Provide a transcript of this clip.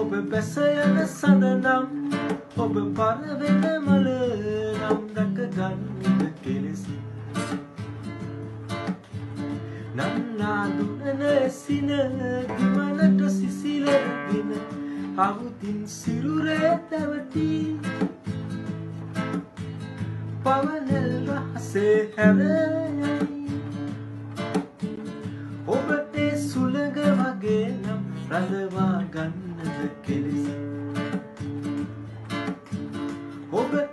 ඔබ බැස යන සඳ නම් ඔබ පරවෙන මල නම් දැක ගන්නට කෙලෙසි නන්නා දුනන සින ගමනට සිසිලගෙන අවුතින් සිරුරේ දැවටි පවනල් රහසේ හැරයයි ඔබට සුළඟ වගේ නම් රඳවා ගන්නද කෙලෙසි ඔබ